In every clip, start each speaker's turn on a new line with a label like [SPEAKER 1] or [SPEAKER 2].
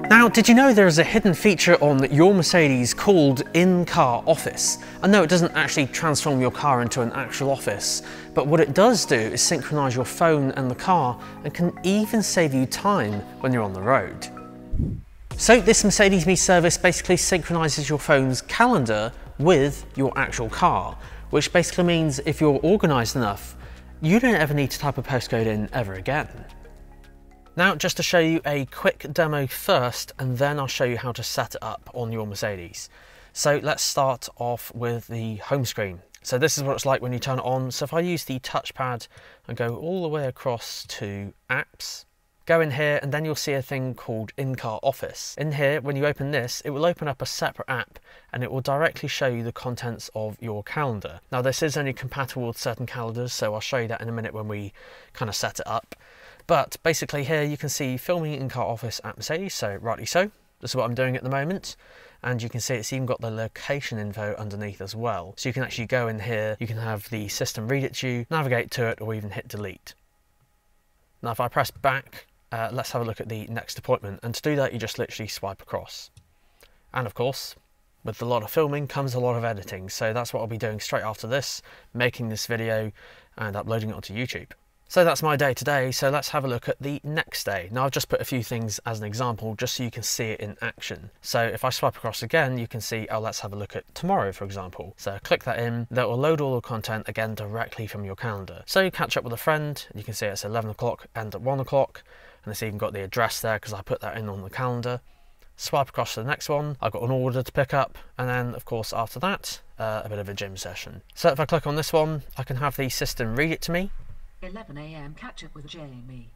[SPEAKER 1] Now, did you know there is a hidden feature on your Mercedes called In-Car Office? I know it doesn't actually transform your car into an actual office, but what it does do is synchronize your phone and the car and can even save you time when you're on the road. So this Mercedes Me service basically synchronizes your phone's calendar with your actual car, which basically means if you're organized enough, you don't ever need to type a postcode in ever again. Now, just to show you a quick demo first, and then I'll show you how to set it up on your Mercedes. So let's start off with the home screen. So this is what it's like when you turn it on. So if I use the touchpad and go all the way across to apps, go in here, and then you'll see a thing called In-Car Office. In here, when you open this, it will open up a separate app and it will directly show you the contents of your calendar. Now, this is only compatible with certain calendars, so I'll show you that in a minute when we kind of set it up. But basically here you can see filming in-car office at Mercedes, so rightly so. This is what I'm doing at the moment. And you can see it's even got the location info underneath as well. So you can actually go in here, you can have the system read it to you, navigate to it, or even hit delete. Now if I press back, let's have a look at the next appointment. And to do that, you just literally swipe across. And of course, with a lot of filming comes a lot of editing. So that's what I'll be doing straight after this, making this video and uploading it onto YouTube. So that's my day today, so let's have a look at the next day. Now I've just put a few things as an example just so you can see it in action. So if I swipe across again, you can see, oh, let's have a look at tomorrow, for example. So click that in, that will load all the content again directly from your calendar. So you catch up with a friend, you can see it's 11 o'clock and at 1 o'clock, and it's even got the address there because I put that in on the calendar. Swipe across to the next one, I've got an order to pick up, and then of course after that, a bit of a gym session. So if I click on this one, I can have the system read it to me.
[SPEAKER 2] 11 AM catch up with Jamie.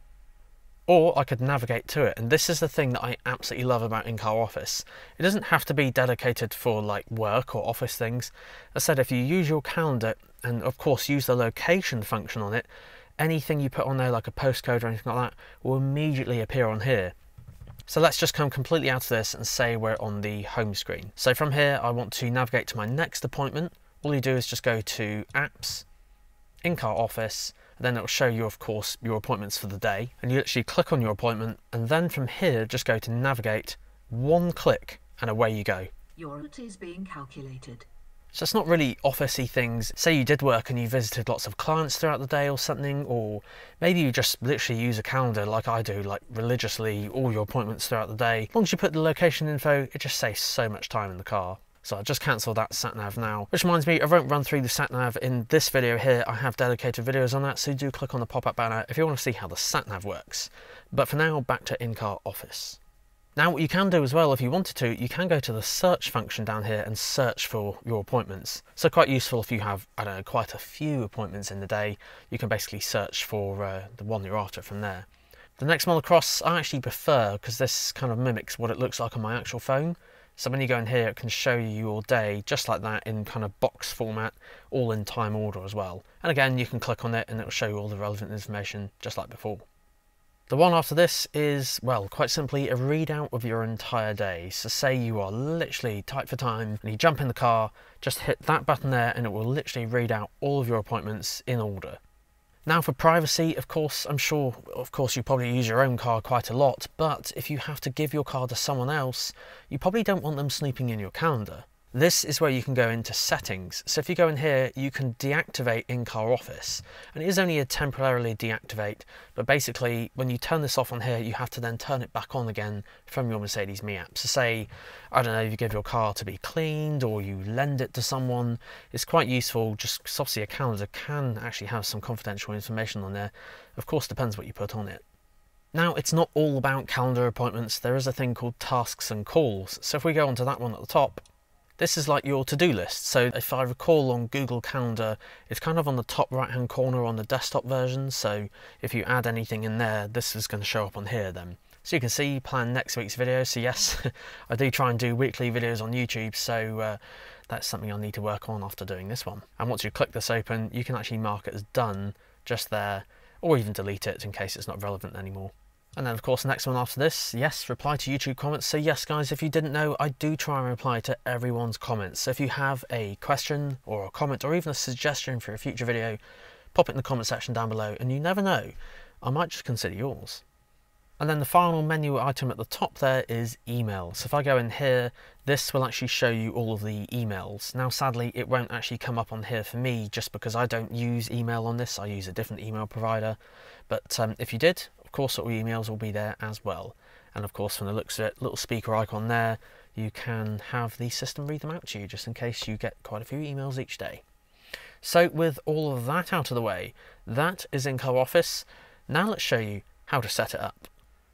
[SPEAKER 1] Or I could navigate to it, and this is the thing that I absolutely love about In-Car Office. It doesn't have to be dedicated for like work or office things. As I said, if you use your calendar and of course use the location function on it, anything you put on there like a postcode or anything like that will immediately appear on here. So let's just come completely out of this and say we're on the home screen. So from here I want to navigate to my next appointment. All you do is just go to apps, In-Car Office, then it'll show you, of course, your appointments for the day. And you literally click on your appointment, and then from here, just go to navigate, one click, and away you go.
[SPEAKER 2] Your route is being calculated.
[SPEAKER 1] So it's not really office-y things. Say you did work and you visited lots of clients throughout the day or something, or maybe you just literally use a calendar like I do, like religiously, all your appointments throughout the day. As long as you put the location info, it just saves so much time in the car. So I'll just cancel that sat-nav now. Which reminds me, I won't run through the sat-nav in this video here. I have dedicated videos on that, so do click on the pop-up banner if you want to see how the sat-nav works. But for now, back to In-Car Office. Now what you can do as well, if you wanted to, you can go to the search function down here and search for your appointments. So quite useful if you have, I don't know, quite a few appointments in the day. You can basically search for the one you're after from there. The next one across, I actually prefer, because this kind of mimics what it looks like on my actual phone. So when you go in here, it can show you your day just like that in kind of box format, all in time order as well. And again, you can click on it and it will show you all the relevant information just like before. The one after this is, well, quite simply a readout of your entire day. So say you are literally tight for time and you jump in the car, just hit that button there and it will literally read out all of your appointments in order. Now for privacy, of course, I'm sure, of course, you probably use your own car quite a lot, but if you have to give your car to someone else, you probably don't want them snooping in your calendar. This is where you can go into settings. So if you go in here, you can deactivate In-Car Office. And it is only a temporarily deactivate, but basically when you turn this off on here, you have to then turn it back on again from your Mercedes Me app. So say, I don't know, you give your car to be cleaned or you lend it to someone, it's quite useful just because obviously a calendar can actually have some confidential information on there. Of course, depends what you put on it. Now, it's not all about calendar appointments. There is a thing called tasks and calls. So if we go onto that one at the top, this is like your to-do list. So if I recall on Google Calendar, it's kind of on the top right-hand corner on the desktop version. So if you add anything in there, this is going to show up on here then. So you can see, plan next week's video. So yes, I do try and do weekly videos on YouTube. So that's something I need to work on after doing this one. And once you click this open, you can actually mark it as done just there, or even delete it in case it's not relevant anymore. And then of course the next one after this, yes, reply to YouTube comments. So yes guys, if you didn't know, I do try and reply to everyone's comments. So if you have a question or a comment or even a suggestion for a future video, pop it in the comment section down below and you never know, I might just consider yours. And then the final menu item at the top there is email. So if I go in here, this will actually show you all of the emails. Now sadly it won't actually come up on here for me just because I don't use email on this, I use a different email provider. But if you did, of course all your emails will be there as well. And of course from the looks of it, little speaker icon there, you can have the system read them out to you just in case you get quite a few emails each day. So with all of that out of the way, that is In-Car Office. Now let's show you how to set it up.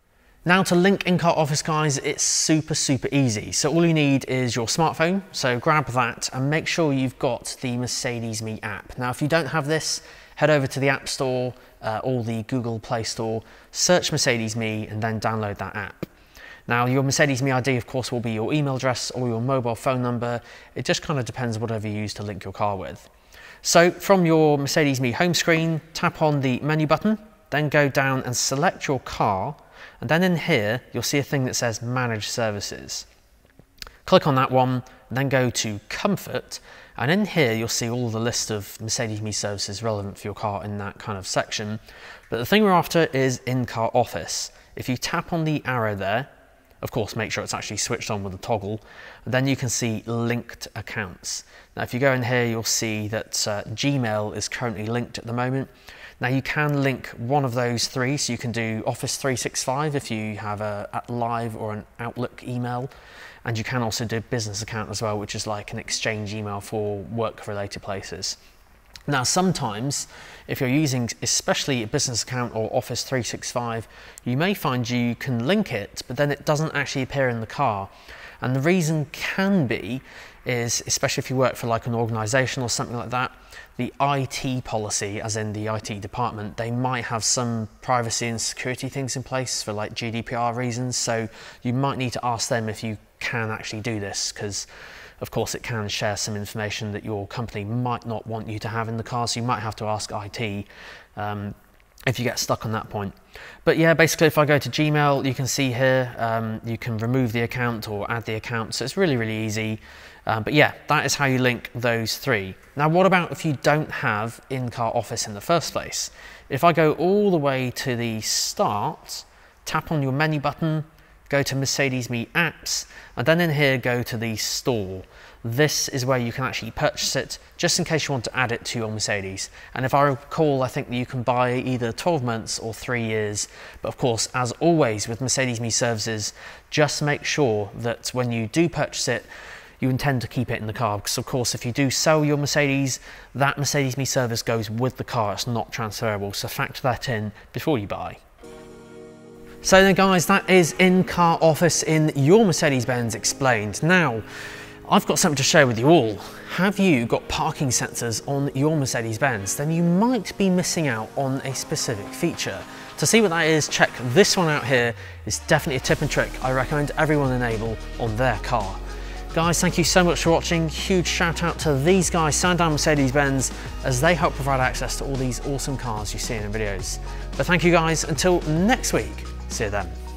[SPEAKER 1] Now to link In-Car Office, guys, it's super easy. So all you need is your smartphone, so grab that and make sure you've got the Mercedes Me app. Now if you don't have this, head over to the App Store or the Google Play Store, search Mercedes Me and then download that app. Now your Mercedes Me ID of course will be your email address or your mobile phone number. It just kind of depends whatever you use to link your car with. So from your Mercedes Me home screen, tap on the menu button, then go down and select your car, and then in here you'll see a thing that says Manage Services. Click on that one, then go to Comfort, and in here you'll see all the list of Mercedes Me services relevant for your car in that kind of section. But the thing we're after is In-Car Office. If you tap on the arrow there, of course make sure it's actually switched on with the toggle, and then you can see linked accounts. Now if you go in here you'll see that Gmail is currently linked at the moment. Now you can link one of those three, so you can do Office 365 if you have a Live or an Outlook email, and you can also do business account as well, which is like an exchange email for work related places. Now sometimes if you're using especially a business account or Office 365, you may find you can link it but then it doesn't actually appear in the car, and the reason can be is, especially if you work for like an organization or something like that, the IT policy, as in the IT department, they might have some privacy and security things in place for like GDPR reasons, so you might need to ask them if you can actually do this, because of course it can share some information that your company might not want you to have in the car, so you might have to ask IT if you get stuck on that point. But yeah, basically if I go to Gmail, you can see here you can remove the account or add the account, so it's really easy. But yeah, that is how you link those three. Now what about if you don't have In-Car Office in the first place? If I go all the way to the start, tap on your menu button, go to Mercedes Me Apps, and then in here go to the store. This is where you can actually purchase it, just in case you want to add it to your Mercedes. And if I recall, I think that you can buy either 12 months or 3 years. But of course, as always with Mercedes Me services, just make sure that when you do purchase it, you intend to keep it in the car, because of course if you do sell your Mercedes, that Mercedes Me service goes with the car, it's not transferable, so factor that in before you buy. So then guys, that is In-Car Office in your Mercedes-Benz explained. Now, I've got something to share with you all. Have you got parking sensors on your Mercedes-Benz? Then you might be missing out on a specific feature. To see what that is, check this one out here. It's definitely a tip and trick I recommend everyone enable on their car. Guys, thank you so much for watching. Huge shout out to these guys, Sandown Mercedes-Benz, as they help provide access to all these awesome cars you see in the videos. But thank you guys, until next week, see you then.